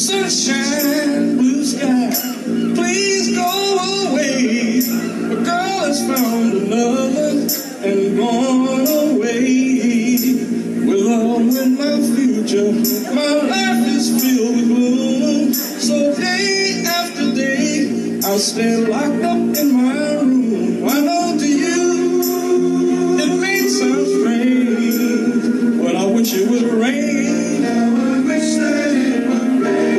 Sunshine, blue sky, please go away. A girl has found another and gone away. With or with my future, my life is filled with gloom. So day after day, I'll stay locked up in my room. I know to you, it may sound strange, but I wish it would rain. Now I wish that it would rain.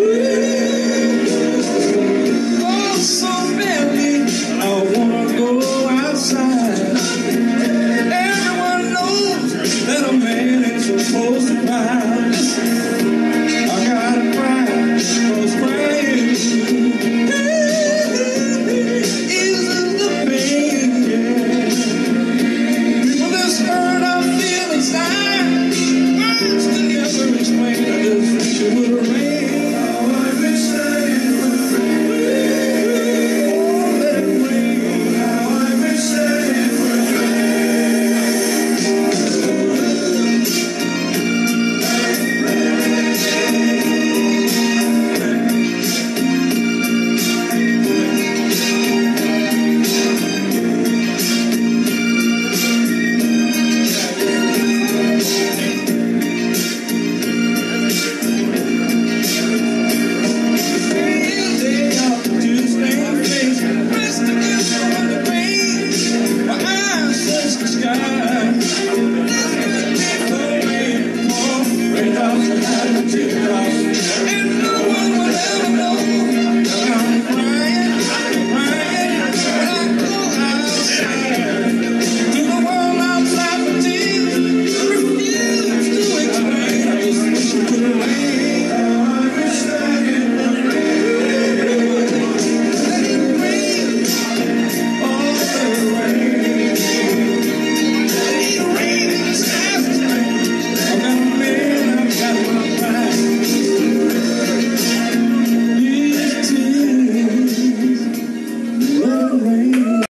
Oh, so badly, I wanna go outside. Everyone knows that a man ain't supposed to cry. I gotta cry, 'cause crying isn't the pain, yeah. People just hurt I feel inside. Words can never explain. I just wish it would rain. Oh, I wish that it would rain. Oh, let it rain. Oh, I wish that it would sky.